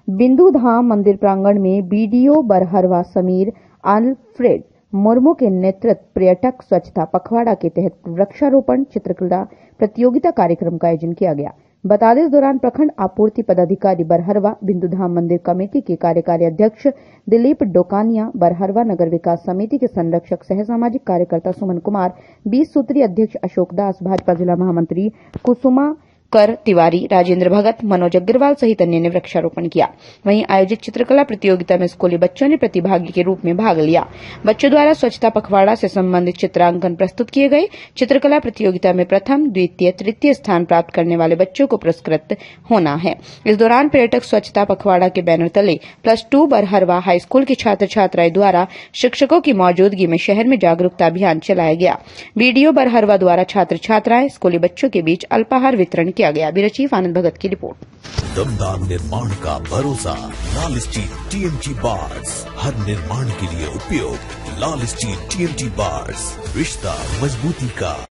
बिंदु धाम मंदिर प्रांगण में बीडीओ बरहरवा समीर आल्फ्रेड मुर्मू के नेतृत्व पर्यटक स्वच्छता पखवाड़ा के तहत वृक्षारोपण चित्रकला प्रतियोगिता कार्यक्रम का आयोजन किया गया। बता दें, इस दौरान प्रखंड आपूर्ति पदाधिकारी बरहरवा, बिंदु धाम मंदिर कमेटी के कार्यकारी अध्यक्ष दिलीप डोकानिया, बरहरवा नगर विकास समिति के संरक्षक सह सामाजिक कार्यकर्ता सुमन कुमार, 20 सूत्री अध्यक्ष अशोक दास, भाजपा जिला महामंत्री कुसुमा कर तिवारी, राजेंद्र भगत, मनोज अग्रवाल सहित अन्य ने वृक्षारोपण किया। वहीं आयोजित चित्रकला प्रतियोगिता में स्कूली बच्चों ने प्रतिभागी के रूप में भाग लिया। बच्चों द्वारा स्वच्छता पखवाड़ा से संबंधित चित्रांकन प्रस्तुत किए गए। चित्रकला प्रतियोगिता में प्रथम, द्वितीय, तृतीय स्थान प्राप्त करने वाले बच्चों को पुरस्कृत होना है। इस दौरान पर्यटक स्वच्छता पखवाड़ा के बैनर तले +2 बरहरवा हाई स्कूल के छात्र छात्राएं द्वारा शिक्षकों की मौजूदगी में शहर में जागरूकता अभियान चलाया गया। बीडीओ बरहरवा द्वारा छात्र छात्राएं स्कूली बच्चों के बीच अल्पाहार वितरण किया गया। ब्यूरो चीफ आनंद भगत की रिपोर्ट। दमदार निर्माण का भरोसा लाल स्टील टीएमटी बार्स, हर निर्माण के लिए उपयोग। लाल स्टील टीएमटी बार्स, रिश्ता मजबूती का।